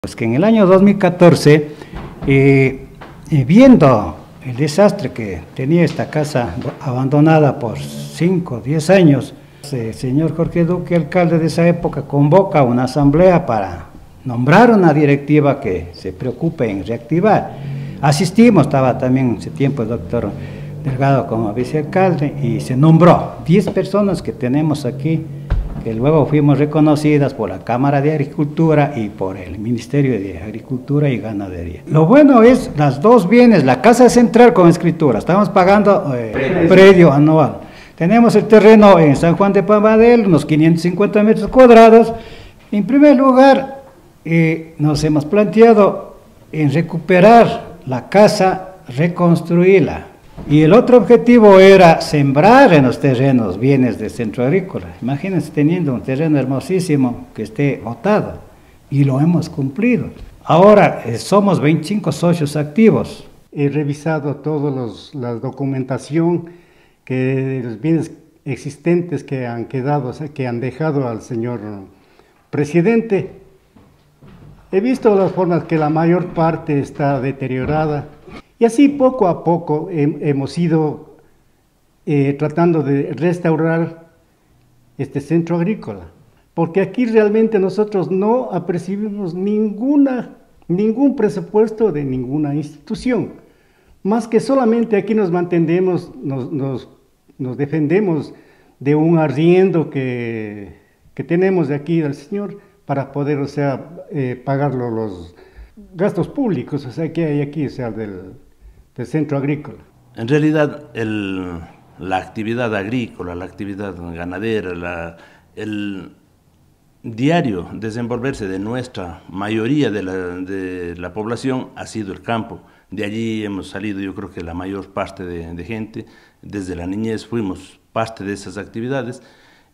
Pues que en el año 2014, viendo el desastre que tenía esta casa abandonada por 5 o 10 años, el señor Jorge Duque, alcalde de esa época, convoca una asamblea para nombrar una directiva que se preocupe en reactivar. Asistimos, estaba también en ese tiempo el doctor Delgado como vicealcalde, y se nombró 10 personas que tenemos aquí, que luego fuimos reconocidas por la Cámara de Agricultura y por el Ministerio de Agricultura y Ganadería. Lo bueno es las dos bienes, la casa central con escritura, estamos pagando predio anual. Tenemos el terreno en San Juan de Pabadell, unos 550 metros cuadrados. En primer lugar, nos hemos planteado en recuperar la casa, reconstruirla. Y el otro objetivo era sembrar en los terrenos bienes del centro agrícola. Imagínense teniendo un terreno hermosísimo que esté botado, y lo hemos cumplido. Ahora somos 25 socios activos. He revisado toda la documentación de los bienes existentes que han quedado, o sea, que han dejado al señor presidente. He visto las formas que la mayor parte está deteriorada. Y así poco a poco hemos ido tratando de restaurar este centro agrícola, porque aquí realmente nosotros no apercibimos ningún presupuesto de ninguna institución, más que solamente aquí nos mantenemos, nos defendemos de un arriendo que tenemos de aquí del señor para poder, o sea, pagar los gastos públicos, o sea, que hay aquí, o sea, del centro agrícola. En realidad, la actividad agrícola, la actividad ganadera, el diario desenvolverse de nuestra mayoría de la población ha sido el campo. De allí hemos salido, yo creo que la mayor parte de gente, desde la niñez fuimos parte de esas actividades,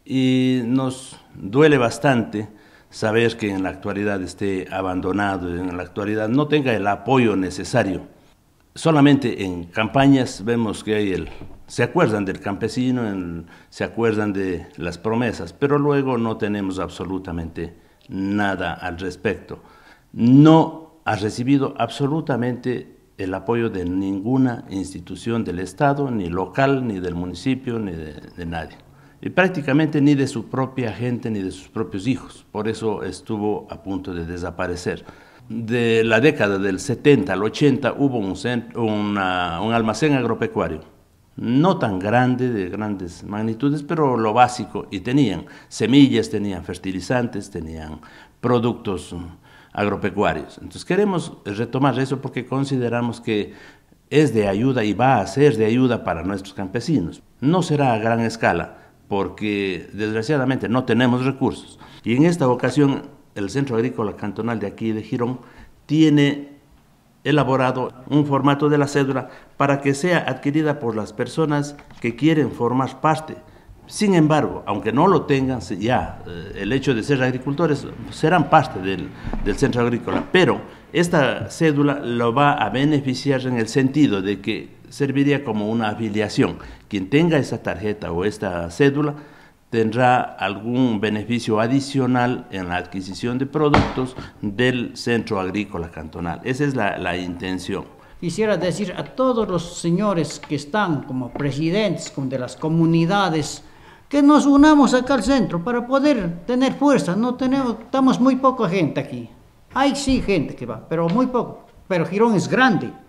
y nos duele bastante saber que en la actualidad esté abandonado, en la actualidad no tenga el apoyo necesario. Solamente en campañas vemos que se acuerdan del campesino, se acuerdan de las promesas, pero luego no tenemos absolutamente nada al respecto. No ha recibido absolutamente el apoyo de ninguna institución del Estado, ni local, ni del municipio, ni de nadie. Y prácticamente ni de su propia gente, ni de sus propios hijos. Por eso estuvo a punto de desaparecer. De la década del 70 al 80 hubo un almacén agropecuario, no tan grande, de grandes magnitudes, pero lo básico, y tenían semillas, tenían fertilizantes, tenían productos agropecuarios. Entonces queremos retomar eso porque consideramos que es de ayuda y va a ser de ayuda para nuestros campesinos. No será a gran escala porque desgraciadamente no tenemos recursos, y en esta ocasión el Centro Agrícola Cantonal de aquí de Girón tiene elaborado un formato de la cédula para que sea adquirida por las personas que quieren formar parte. Sin embargo, aunque no lo tengan ya, el hecho de ser agricultores, serán parte del Centro Agrícola, pero esta cédula lo va a beneficiar en el sentido de que serviría como una afiliación. Quien tenga esa tarjeta o esta cédula tendrá algún beneficio adicional en la adquisición de productos del Centro Agrícola Cantonal. Esa es la intención. Quisiera decir a todos los señores que están como presidentes de las comunidades que nos unamos acá al centro para poder tener fuerza. Estamos muy poca gente aquí. Hay sí gente que va, pero muy poco. Pero Girón es grande.